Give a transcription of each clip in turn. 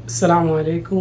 আসসালামু আলাইকুম।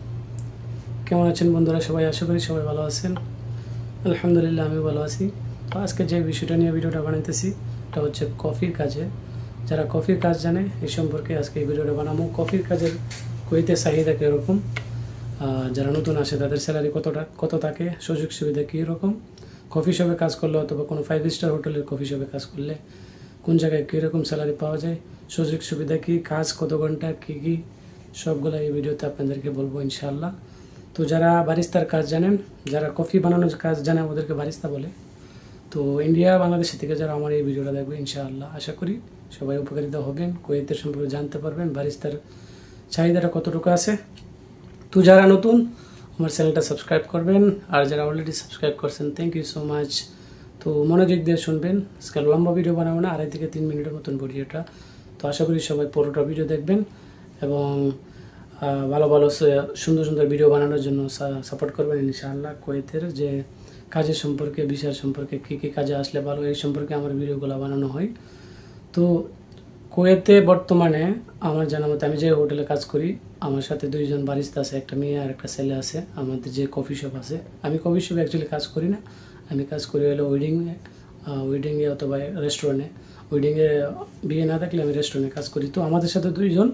কেমন আছেন বন্ধুরা? সবাই আশা করি সবাই ভালো আছেন। আলহামদুলিল্লাহ আমি ভালো আছি। তো আজকে যে বিষয়টা নিয়ে ভিডিওটা বানাইতেছি এটা হচ্ছে কফির কাজে। যারা কফির কাজ জানে এই সম্পর্কে আজকে এই ভিডিওটা বানাবো। কফির কাজের কুয়েতে চাহিদা কীরকম, যারা নতুন আসে তাদের স্যালারি কত থাকে, সুযোগ সুবিধা কীরকম, কফি শপে কাজ করলে অথবা কোনো 5 স্টার হোটেলের কফি শপে কাজ করলে কোন জায়গায় কীরকম স্যালারি পাওয়া যায়, সুযোগ সুবিধা কী, কাজ কত ঘন্টা, কী কী সবগুলো এই ভিডিওতে আপনাদেরকে বলবো ইনশাআল্লাহ। তো যারা বারিস্তার কাজ জানেন, যারা কফি বানানোর কাজ জানে ওদেরকে বারিস্তা বলে। তো ইন্ডিয়া বাংলাদেশের থেকে যারা আমার এই ভিডিওটা দেখবে ইনশাআল্লাহ আশা করি সবাই উপকারিত হবেন, কুয়েতের সম্পর্কে জানতে পারবেন, বারিস্তার চাহিদাটা কতটুকু আছে। তো যারা নতুন আমার চ্যানেলটা সাবস্ক্রাইব করবেন, আর যারা অলরেডি সাবস্ক্রাইব করছেন থ্যাংক ইউ সো মাচ। তো মনোযোগ দিয়ে শুনবেন, আজকে লম্বা ভিডিও বানাবো না, 2.5 থেকে 3 মিনিটের মতন ভিডিওটা। তো আশা করি সবাই পুরোটা ভিডিও দেখবেন এবং ভালো ভালো সুন্দর সুন্দর ভিডিও বানানোর জন্য সাপোর্ট করবেন ইনশাআল্লাহ। কুয়েতের যে কাজের সম্পর্কে, বিষয় সম্পর্কে, কী কী কাজে আসলে ভালো এই সম্পর্কে আমার ভিডিওগুলো বানানো হয়। তো কুয়েতে বর্তমানে আমার জানা মতে আমি যে হোটেলে কাজ করি আমার সাথে 2 জন বারিস্তা আছে, একটা মেয়ে আর একটা ছেলে আছে। আমাদের যে কফি শপ আছে, আমি কফি শপে অ্যাকচুয়ালি কাজ করি না, আমি কাজ করি হলো ওয়েডিংয়ে অথবা রেস্টুরেন্টে। ওয়েডিংয়ে বিয়ে না থাকলে আমি রেস্টুরেন্টে কাজ করি। তো আমাদের সাথে 2 জন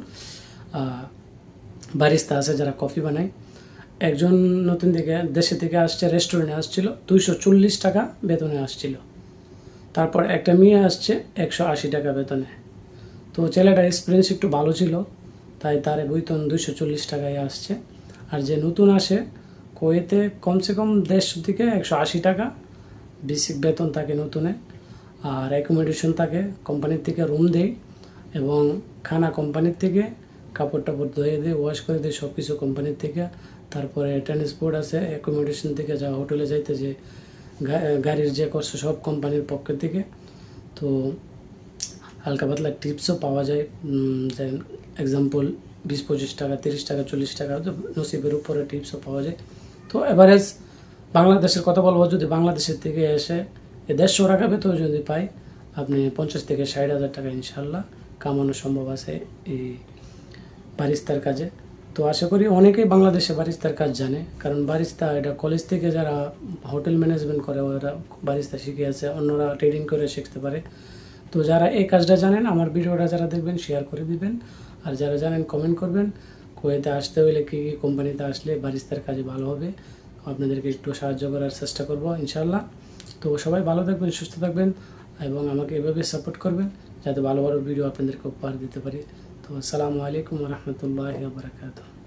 বারিস্তা আছে যারা কফি বানায়। একজন নতুন দেশে থেকে আসছে, রেস্টুরেন্টে আসছিল, 240 টাকা বেতনে আসছিল। তারপর একটা মেয়ে আসছে 180 টাকা বেতনে। তো ছেলেটার এক্সপিরিয়েন্স একটু ভালো ছিল, তাই তার বেতন 240 টাকায় আসছে। আর যে নতুন আসে কুয়েতে কমসে কম 150 থেকে 180 টাকা বেসিক বেতন থাকে নতুনে। আর অ্যাকোমোডেশন থাকে, কোম্পানির থেকে রুম দেয় এবং খানা কোম্পানির থেকে, কাপড় টাপড় ধুয়ে দিয়ে ওয়াশ করে দিয়ে সব কিছু কোম্পানির থেকে। তারপরে ট্রান্সপোর্ট আছে, অ্যাকোমোডেশন থেকে যা হোটেলে যাইতে যে গাড়ির যে খরচ সব কোম্পানির পক্ষ থেকে। তো হালকা পাতলা টিপসও পাওয়া যায়, যে এক্সাম্পল 20-25 টাকা, 30 টাকা, 40 টাকা, নসিবের উপরে টিপসও পাওয়া যায়। তো এভারেজ বাংলাদেশের কথা বলবো, যদি বাংলাদেশের থেকে এসে 150 টাকা বেতন যদি পাই, আপনি 50 থেকে 60,000 টাকা ইনশাল্লাহ কামানো সম্ভব আছে এই বারিস্তার কাজে। তো আশা করি অনেকেই বাংলাদেশে বারিস্তার কাজ জানে, কারণ বারিস্তা এটা কলেজ থেকে যারা হোটেল ম্যানেজমেন্ট করে ওরা বারিস্তা শিখে আছে, অন্যরা ট্রেডিং করে শিখতে পারে। তো যারা এই কাজটা জানেন আমার ভিডিওটা যারা দেখবেন শেয়ার করে দিবেন, আর যারা জানেন কমেন্ট করবেন। কুয়েতে আসতে হলে কী কী কোম্পানিতে আসলে বারিস্তার কাজে ভালো হবে আপনাদেরকে একটু সাহায্য করার চেষ্টা করব ইনশাল্লাহ। তো সবাই ভালো থাকবেন, সুস্থ থাকবেন এবং আমাকে এভাবে সাপোর্ট করবেন যাতে ভালো ভালো ভিডিও আপনাদেরকে উপহার দিতে পারি। তো আসসালামু আলাইকুম ওয়া রাহমাতুল্লাহি ওয়া বারাকাতুহু।